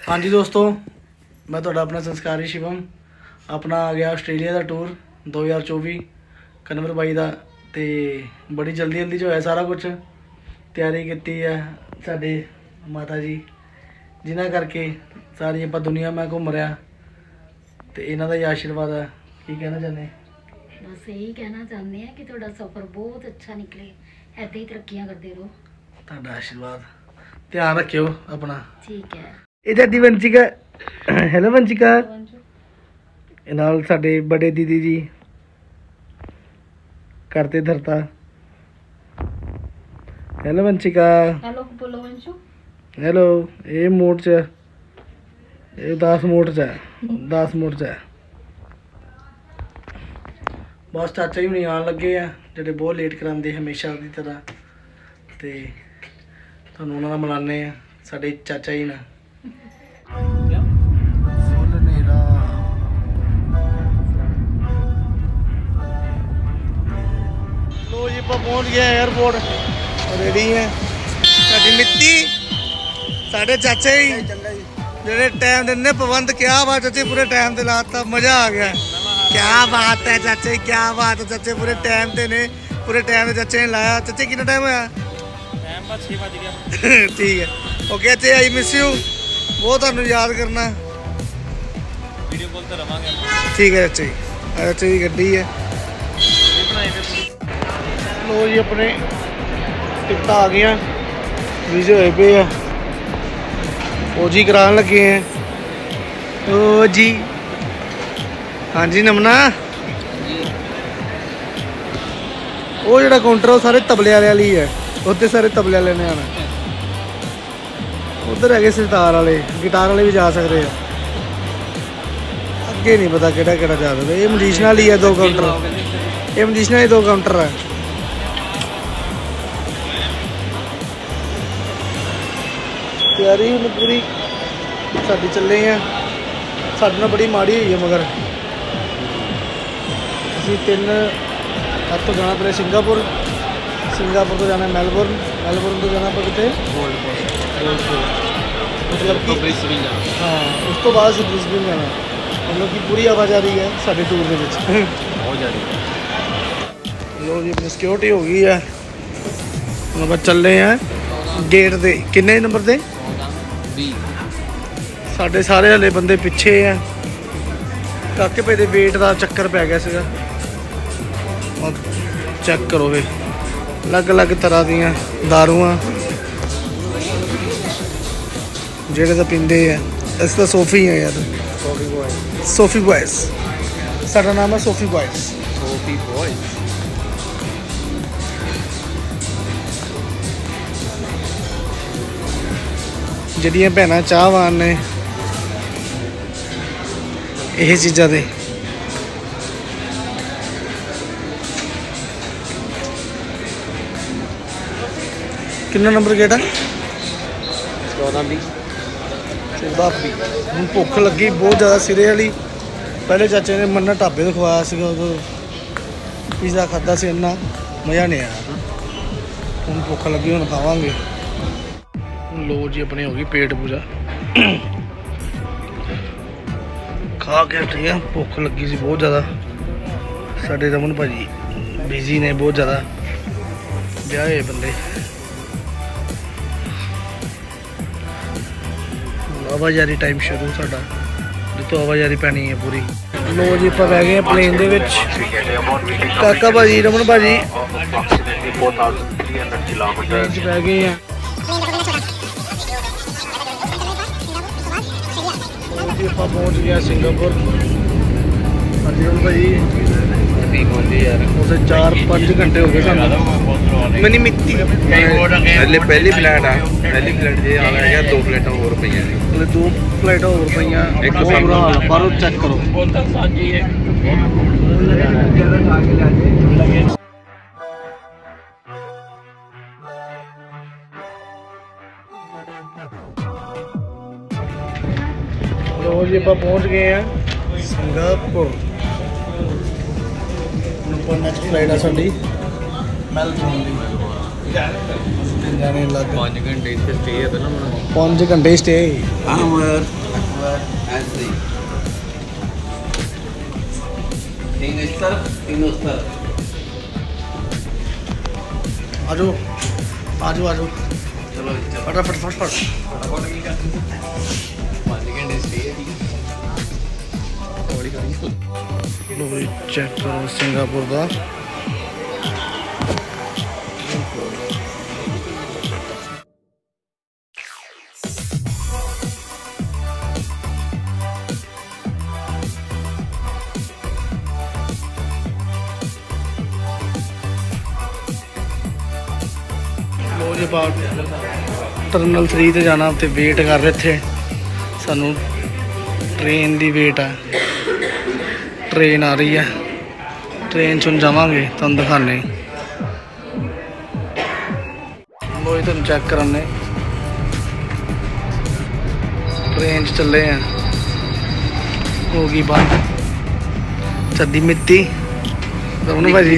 हाँ जी दोस्तों, मैं तुहाडा अपना संस्कारी शिवम अपना आ गया आस्ट्रेलिया का टूर 2024 कन्वर बाई का। तो बड़ी जल्दी जो है सारा कुछ तैयारी की है साडे माता जी जिन्हों करके सारी आप दुनिया में घूम रहा। तो इन्हों का ही आशीर्वाद है। की कहना चाहते? बस यही कहना चाहते हैं कि थोड़ा सफ़र बहुत अच्छा निकले, ऐसे ही तरक्कियां करते रहो। तुहाडा आशीर्वाद, ध्यान रखियो अपना। ठीक है। ये दादी वंशिका। हेलो वंशिका। नाल साडे बड़े दीदी जी करते धरता। हेलो वंशिका। हेलो बोलो वंशु। हेलो। ये मोड च, ये 10 मोड च है, 10 मोड च है। बस चाचा जी नहीं आन लगे हैं जेडे बहुत लेट कराते हमेशा की तरह। तो तुहानू उन्हां नाल मिलाने हैं साडे चाचा जी ने। लो जी आप पहुँच गए एयरपोर्ट, रेडी है साडी मिट्टी साढ़े चाचे ही जेडे टाइम देने पाबंद। क्या बात चाचे, पूरे टाइम से लाता, मजा आ गया। क्या बात है चाचे, क्या बात है चाचे, पूरे टाइम से ने, पूरे टाइम से चाचे ने लाया। चाचे कितना टाइम होया? टाइम बस 6 बज गया। ठीक है, ओके चाचे, आई मिस यू, वो तुहानू याद करना, वीडियो कॉल तो रवांगे। ठीक है चाचे जी, चाचे की गड्डी है। लो जी अपने टिकट आ गई, वीजे होए पे है, ओ जी करान लगे हैं। ओ जी हाँ जी नमना। वो जो काउंटर है सारे तबले वाले ही है, उत्ते सारे तबले वाले ने आना। उधर है सितार वाले, गिटार वाले भी जा सकते हैं। अगे नहीं पता केड़ा केड़ा जा सकता। ये म्यूजिशियन ही है 2 काउंटर, ये म्यूजिशियन ही 2 काउंटर है। तैयारी पूरी साडी चले हैं, साडे नाल बड़ी माड़ी हुई है। मगर असीं 3 तो जाना पड़े सिंगापुर, सिंगापुर तो जाना मेलबोर्न, मेलबोर्न तो जाना पर कितने मतलब कि ब्रिस्बेन जाना। हाँ, उस तो बाद ब्रिस्बेन जाना। मतलब कि पूरी आवाजाही है साडे टूर के विच, बहुत ज़्यादा। लो जी अपनी सिक्योरिटी हो गई है, हम बस चले हैं गेट दे। किन्ने नंबर से? 20। साढ़े सारे हले बंदे पिछे है। काके पे दे वेट का चक्कर पै गया सीगा। चेक करो वे अलग अलग तरह दियाँ दारूआं जेड़े तो पींदे है। अस तो सोफी है यार, सोफी बॉयज। साडा नाम है सोफी बॉयज। सोफी बॉयज। जड़ियाँ भैन चाहवान ने यह चीज़ा दे। कितना नंबर गेट है? 14B। हूँ भुख लगी बहुत ज़्यादा सिरे वाली। पहले चाचे ने मन्ना ढाबे तो खवाया सीगा, पिज़्ज़ा खादा से इन्ना मज़ा नहीं आया। हूँ भुख लगी, हूँ खावांगे। लो जी अपनी होगी पेट पूजा, खा के हटे हैं। भुख लगी सी बहुत ज़्यादा। साडे रमन भाजी बिजी ने बहुत ज़्यादा, ब्याहे बंदे। आवाजारी टाइम शुरू साडा, जितों आवाजारी पैनी है पूरी। लो जी आप बह गए प्लेन दे विच। काका भाजी रमन भाजी बह गए हैं। आप पहुँच गया सिंगापुर। हाँ जी भाई, उसे 4-5 घंटे हो गए सानू। मैंने मिट्टी पहली फ्लाइट आ, पहली फ्लाइट जे आना है 2 फ्लाइटा होर पईयां ने। 2 फ्लाइटा होर पईयां। एक तो बुरा हाल है, बाहरों चेक करो। लो जी आप पहुँच गए हैं सिंगापुर। नेक्स्ट फ्लाइट है साडी मेलबोर्न दी। जाने लग 5 घंटे ਇੱਥੇ ਸਟੇ ਹੈ ਪਹਿਲਾਂ ਹੁਣ 5 घंटे स्टे आजो आजो आजो ਚਲੋ फटाफट फटाफट 5 घंटे ਸਟੇ ਹੈ ਠੀਕ ਹੌਲੀ ਹੌਲੀ लो चेक करो सिंगापुर का टर्मिनल 3 ਤੇ ਜਾਣਾ ਤੇ ਵੇਟ ਕਰ ਰਹੇ थे ਸਾਨੂੰ ट्रेन ਦੀ ਵੇਟ ਹੈ ट्रेन आ रही है ट्रेन चुन जावांगे तुम दिखाने वो ही तुम चेक कराने ट्रेन चले हैं होगी बंद चद्दी मिट्टी भाजी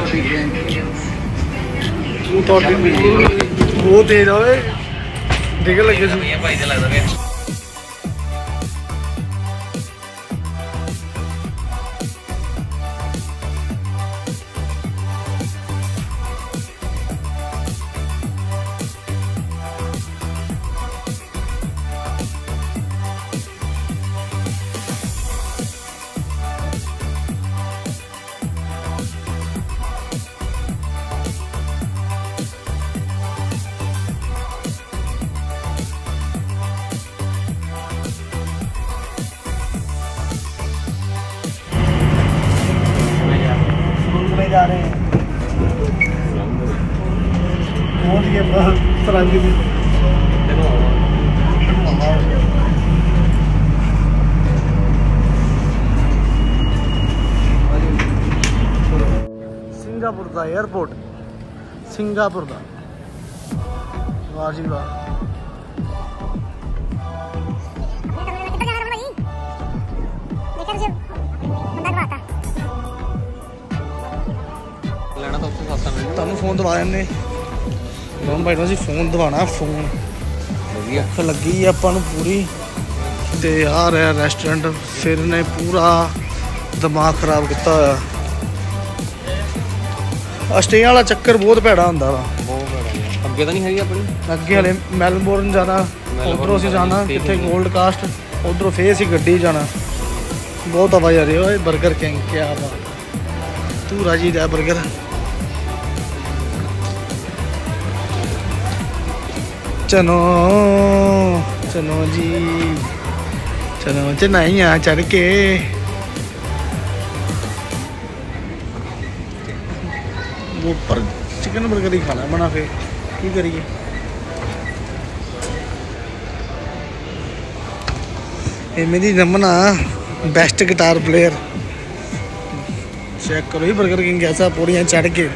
वो तेज होए देख लगे ਭਾਈ ਤੇ ਲੱਗਦਾ ਪਿਆ जा रहे हैं पहुंच गए सरंग में सिंगापुर का एयरपोर्ट सिंगापुर का वाह जी वाह ਤੁਹਾਨੂੰ ਫੋਨ ਦਵਾ ਦਿੰਦੇ ਲੋਨ ਭਾਈ ਨੂੰ ਅਸੀਂ ਫੋਨ ਦਵਾਣਾ ਫੋਨ ਵਧੀਆ ਅੱਖ ਲੱਗੀ ਆਪਾਂ ਨੂੰ ਪੂਰੀ ਤੇ ਆ ਰਿਹਾ ਰੈਸਟੋਰੈਂਟ ਫਿਰ ਨੇ ਪੂਰਾ ਦਿਮਾਗ ਖਰਾਬ ਕੀਤਾ ਹੋਇਆ ਸਟੇ ਵਾਲਾ ਚੱਕਰ ਬਹੁਤ ਭੈੜਾ ਹੁੰਦਾ ਵਾ ਅੱਗੇ ਤਾਂ ਨਹੀਂ ਹੈਗੀ ਆਪਣੀ ਅੱਗੇ ਹਲੇ ਮੈਲਬੌਰਨ ਜਾਣਾ ਉਧਰੋਂ ਅਸੀਂ ਜਾਣਾ ਕਿੱਥੇ ਗੋਲਡ ਕਾਸਟ ਉਧਰੋਂ ਫੇਰ ਅਸੀਂ ਗੱਡੀ ਜਾਣਾ ਬਹੁਤ ਆਵਾਜ਼ ਆ ਰਹੀ ਓਏ 버ਗਰ ਕਿੰਗ ਕੀ ਬਾਤ ਤੂੰ ਰਾਜੀ ਦਾ 버ਗਰ चलो चलो जी चलो चनाइया चढ़ के वो पर चिकन बर्गर ही खाना बना फिर की करिए ये मेरी Ramna best guitar player check करो ही बर्गर किंग कैसा पूड़ियाँ चढ़ के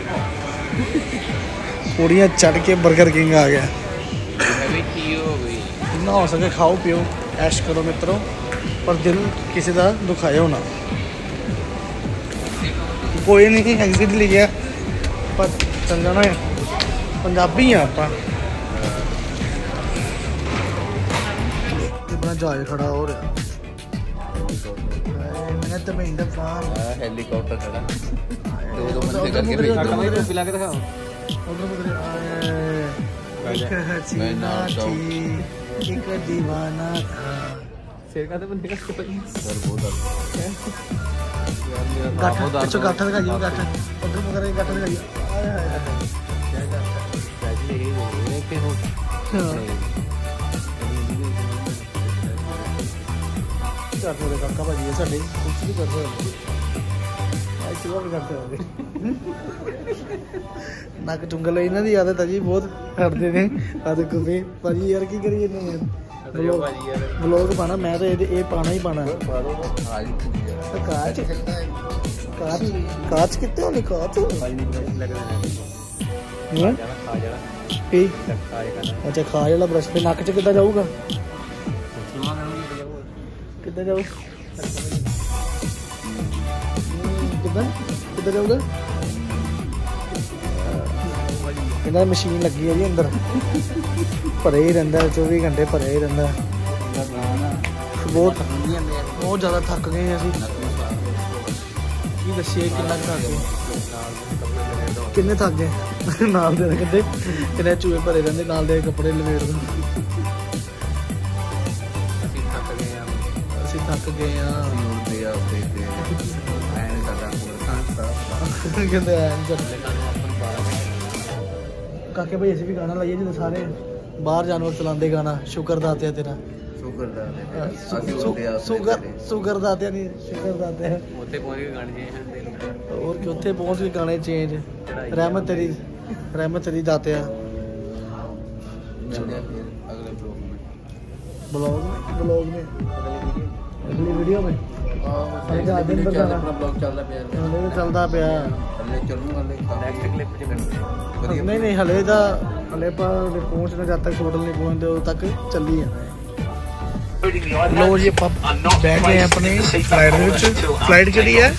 बर्गर किंग आ गया जितना हो सके खाओ पियो ऐश करो मित्रों पर दिल किसी का दुखाया होना कोई नहीं एग्जिट ले गया पर चल जाना है पंजाबी हैं आप अपना जहाज खड़ा हो रहा मैं तो महिंदर फान हेलीकॉप्टर खड़ा दो बंदे करके भेजना पिला के दिखाओ एक हसीना थी एक दीवाना था शेर का तो बंदे का सर बहुत गाठ अच्छा गाठ दिखाइए गाठ उधर मगर गाठ दिखाइए आय हाय क्या गाठ पहले ही बोले कि हो कर दो काका भाजी है साडे कुछ भी कर दो आई चलो भी करते होंगे नक चुंगल इन्हां दी आदत है जी बहुत करते ने आ देखो वे भाजी यार की करिए ने व्लॉग पाना मैं तो ये पाना ही पाना काच काच काच कितने होने काच अच्छा खा जरा ब्रश पे नक च कितना जाऊगा कितना जाऊ कितना कितना जाऊगा ਇਹਨਾਂ ਮਸ਼ੀਨ ਲੱਗੀ ਹੈ ਜੀ ਅੰਦਰ, ਭਰੇ ਹੀ ਰਹਿੰਦਾ 24 ਘੰਟੇ ਭਰੇ ਹੀ ਰਹਿੰਦਾ। ਬਹੁਤ ਜ਼ਿਆਦਾ ਥੱਕ ਗਏ ਅਸੀਂ, ਕੀ ਦੱਸੀਏ ਕਿੰਨਾ ਕੁ ਥੱਕ ਗਏ, ਕਿੰਨੇ ਥੱਕ ਗਏ। ਨਾਲ ਦੇ ਕਹਿੰਦੇ ਕਿੰਨੇ ਚੂਹੇ ਭਰੇ ਰਹਿੰਦੇ, ਨਾਲ ਦੇ ਕੱਪੜੇ ਲਵੇੜ ਦੋ। ਅਸੀਂ ਥੱਕ ਗਏ ਆ ਕਹਿੰਦੇ ਕਾਕੇ ਭਾਈ ਅਸੀਂ ਵੀ ਗਾਣਾ ਲਾਈਏ ਜਦੋਂ ਸਾਰੇ ਬਾਹਰ ਜਾਨਵਰ ਚਲਾਉਂਦੇ ਗਾਣਾ, ਸ਼ੁਕਰ ਦਾਤਿਆ ਤੇਰਾ, ਸ਼ੁਕਰ ਦਾਤਿਆ ਨਹੀਂ, ਸ਼ੁਕਰ ਦਾਤਿਆ ਉੱਥੇ ਪਹੁੰਚ ਕੇ ਗਾਣੇ ਹੋਰ ਕਿ ਉੱਥੇ ਪਹੁੰਚ ਕੇ ਗਾਣੇ ਚੇਂਜ। ਰਹਿਮਤ ਤੇਰੀ ਦਾਤਿਆ। ब्लॉग में अगली वीडियो में चलता पे नहीं हले पर पहुंचना जब तक होटल नहीं पहुंचते उद तक चली है। लो जी बैठ गए अपनी फ्लाइट जी है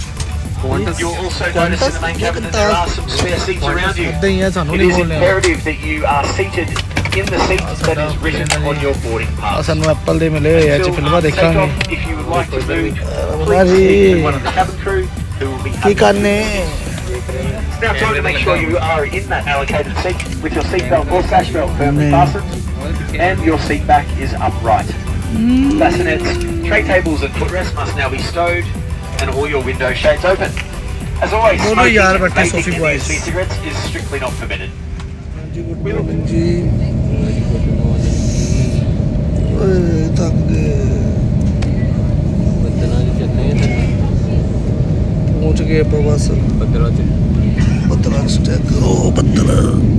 in the seat that is written on your boarding pass. ਸਾਨੂੰ ਐਪਲ ਦੇ ਮਿਲੇ ਹੋਏ ਅੱਜ ਫਿਲਮਾਂ ਦੇਖਾਂਗੇ। ਕੀ ਕਰਨੇ? Now try to make sure you are in that allocated seat with your seatbelt or sash belt firmly fastened and your seat back is upright. Bassinets, tray tables and footrests must now be stowed and all your window shades open. As always, smoking and vaping in e-cigarettes is strictly not permitted. जी थक गए, पहुंच गए बस बदला check करो बदला।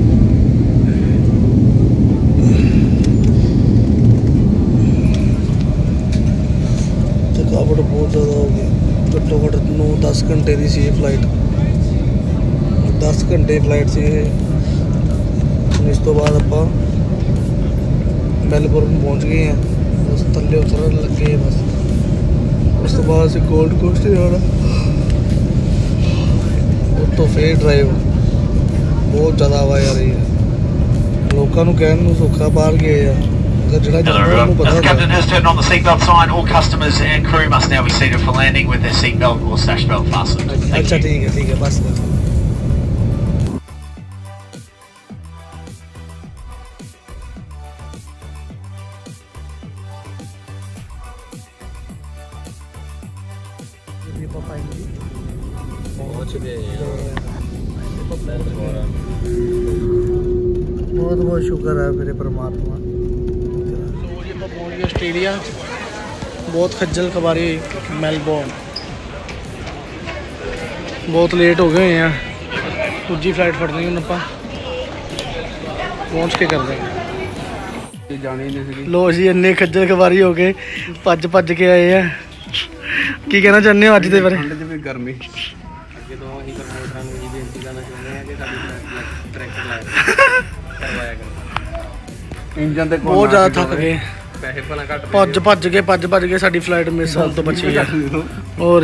थकावट बहुत ज़्यादा हो गई, घट्टो घट्ट 9-10 घंटे की सी फ्लाइट, 10 घंटे फ्लाइट से। इस तो बाद आप मेलबोर्न पहुंच गए हैं, बस थले उतरन लगे बस। उस तो बाद से गोल्ड कोस्ट जाना, तो फिर ड्राइव बहुत ज़्यादा आवाज़ आ रही है। लोगों को कहने सौखा बाहर गए हैं, अगर जो जानवर पता Captain has turned on the seatbelt sign. All customers and crew must now be seated for landing with their seatbelt or sash belt fastened. अच्छा ठीक है बस। बहुत बहुत शुक्र है मेरे परमात्मा। पहुँच गए आस्ट्रेलिया, बहुत खज्जल खबारी मेलबोर्न, बहुत लेट हो गए हैं। दूजी फ्लाइट फड़नी हूँ आप पहुँच के कर देंगे। लो जी इन्ने खज्जल खबारी हो गए, भज के आए हैं। की कहना चाहते हो अज के बारे? गर्मी बहुत ज़्यादा थक गए, भज के साडी फ्लाइट मिस होने तो बची है। और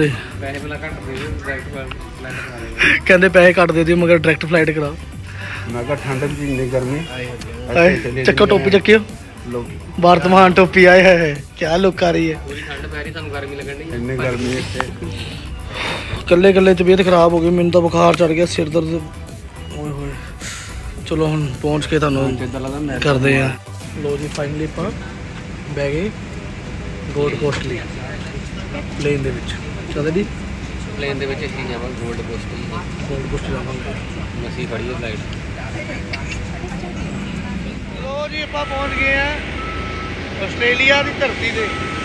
कहते पैसे कट दे दियो मगर डायरैक्ट फ्लाइट कराओ। मैं ठंड गर्मी चक्को टोपी चक्कियो वर्तमान टोपी आए है क्या लुक आ रही है। कल्ले कल्ले तबीयत खराब हो गई, मैंने तो बुखार चढ़ गया, सिर दर्द। चलो हम पहुँच के तुहानू करते हैं। लो जी फाइनली आप बह गए गोल्ड कोस्ट लिए प्लेन दे विच। चलो जी प्लेन दे विच असीं जावांगे गोल्ड कोस्ट जावांगे, मसी खड़ी है फ्लाइट। लो जी आप पहुँच गए हैं आस्ट्रेलिया की धरती से।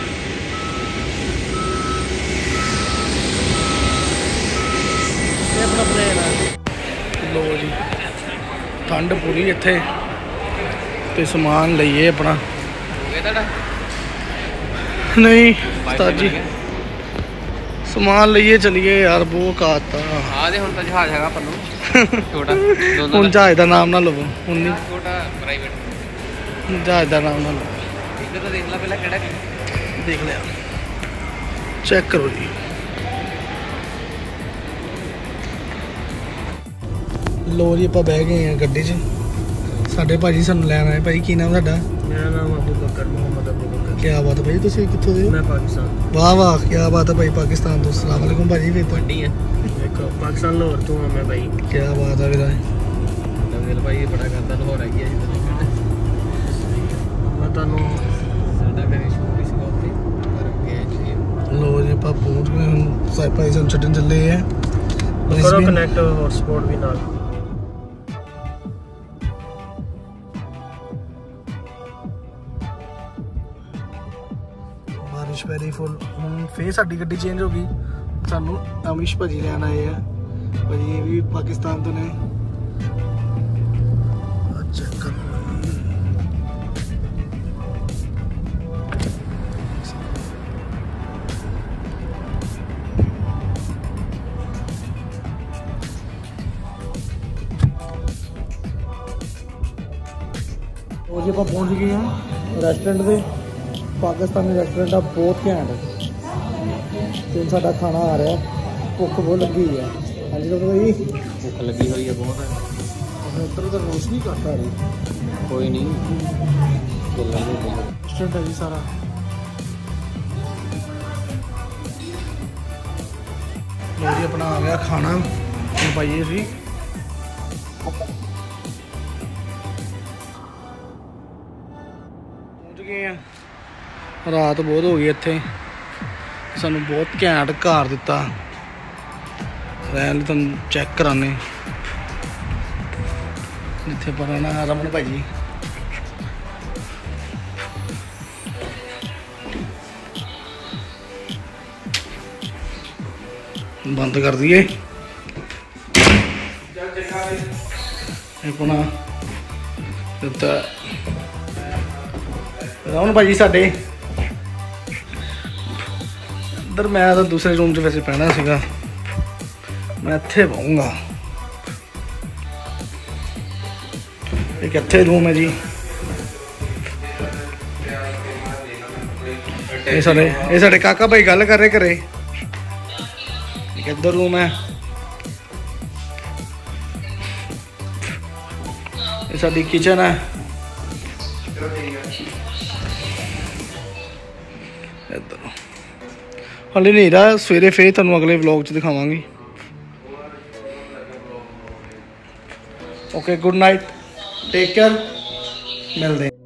अपना प्लेन है। लो जी ठंड पूरी इत्थे ते समान लईए अपना। नहीं उस्ताद जी समान लईए चलिए यार, बहुत काता जहाज है जहाज का नाम ना लवो, जहाज का नाम ना लो। देख लिया चेक करो जी। लो जी आप बह गए हैं गड्डी च, ਸਾਡੇ ਭਾਜੀ ਸਾਨੂੰ ਲੈਣ ਆਏ। ਭਾਈ ਕੀ ਨਾਮ ਤੁਹਾਡਾ? मेरा नाम अबू बकर मोहम्मद अबू बकर। ਕੀ ਬਾਤ ਹੈ ਭਾਈ, ਤੁਸੀਂ ਕਿੱਥੋਂ ਦੇ ਹੋ? मैं पाकिस्तान ਵਾਹ ਵਾਹ, ਕੀ ਬਾਤ ਹੈ ਭਾਈ, ਪਾਕਿਸਤਾਨ ਤੋਂ। ਅਸਲਾਮ ਵਾਲੇਕੁਮ ਭਾਜੀ। ਫਿਰ ਤਾਂ मंडी है एक पाकिस्तान लाहौर तो हाँ मैं भाई ਕੀ ਬਾਤ ਹੈ ਵੀਰਾ। दिल भाई बड़ा करता लाहौर है गया मैं ਤੁਹਾਨੂੰ ਸਾਡਾ ਮੇਰੀ ਸ਼ੂਟ ਇਸ ਉੱਤੇ ਕਰਕੇ ਜੀ ਲੋ ਜੀ ਆਪਾਂ ਪਹੁੰਚ ਗਏ ਹੁਣ। ਸਾਰੇ ਭਾਈ ਸਾਨੂੰ ਛੱਡਣ ਚੱਲੇ ਆ ਕਰੋ ਬ੍ਰਿਸਬੇਨ। ਕਨੈਕਟ ਹੌਟਸਪੌਟ ਵੀ ਨਾਲ। ਬਾਰਿਸ਼ ਪੈ ਰਹੀ ਫੁੱਲ। ਹੁਣ ਫੇਰ ਸਾਡੀ ਗੱਡੀ ਚੇਂਜ ਹੋ ਗਈ। ਸਾਨੂੰ ਅਮਿਸ਼ ਭਾਜੀ ਲੈਣ ਆਏ ਆ। ਭਾਜੀ ਇਹ ਵੀ ਪਾਕਿਸਤਾਨ ਤੋਂ ਨੇ। ਚੈੱਕ ਕਰੋ ਉਹ ਜੀ ਆਪਾਂ ਪਹੁੰਚ ਗਏ ਹਾਂ ਰੈਸਟੋਰੈਂਟ ਦੇ। ਪਾਕਿਸਤਾਨੀ ਰੈਸਟੋਰੈਂਟ ਆ, ਬਹੁਤ ਘੈਂਟ। ਤੇ ਸਾਡਾ ਖਾਣਾ ਆ ਰਿਹਾ। ਭੁੱਖ ਬਹੁਤ ਲੱਗੀ ਆ। ਹਾਂਜੀ ਲੋਕ ਭਾਈ, ਭੁੱਖ ਲੱਗੀ ਹੋਈ ਹੈ ਬਹੁਤ। ਉੱਧਰ ਤਾਂ ਰੋਸ਼ਨੀ ਘੱਟ ਆ ਰਹੀ। ਕੋਈ ਨਹੀਂ ਰੈਸਟੋਰੈਂਟ ਹੈ ਜੀ ਸਾਰਾ। ਲੋ ਜੀ ਆਪਣਾ ਆ ਗਿਆ ਖਾਣਾ। ਹੁਣ ਪਾਈਏ ਸੀ ਪਹੁੰਚ ਗਏ ਆ। ਰਾਤ ਬਹੁਤ ਹੋ ਗਈ ਇੱਥੇ। ਸਾਨੂੰ ਬਹੁਤ ਘੈਂਟ ਘਰ ਦਿੱਤਾ ਰਹਿਣ ਲਈ। ਤੁਹਾਨੂੰ ਚੈੱਕ ਕਰਾਨੇ ਜਿੱਥੇ ਪਰ ਨਾ ਰਮਨ ਭਾਜੀ। ਬੰਦ ਕਰ ਦਈਏ ਆਪਣਾ ਦਿੱਤਾ ਰਮਨ ਭਾਜੀ ਸਾਡੇ। ਇੱਧਰ ਮੈਂ ਤਾਂ ਦੂਸਰੇ ਰੂਮ 'ਚ ਵੈਸੇ ਪੈਣਾ ਸੀਗਾ, ਮੈਂ ਇੱਥੇ ਪਾਉਂਗਾ। ਇਹ ਕਿੱਥੇ ਰੂਮ ਹੈ ਜੀ? ਇਹ ਸਾਡੇ ਕਾਕਾ ਭਾਈ ਗੱਲ ਕਰ ਰਹੇ ਘਰੇ। ਕਿੱਧਰ ਰੂਮ ਹੈ? ਇਹ ਸਾਡੀ ਕਿਚਨ ਹੈ। ਇੱਧਰ ਹਾਲੇ ਹਨੇਰਾ, ਸਵੇਰੇ ਫੇਰ ਤੁਹਾਨੂੰ ਅਗਲੇ ਵਲੌਗ 'ਚ ਦਿਖਾਵਾਂਗੀ। Okay, good night, take care, ਮਿਲਦੇ।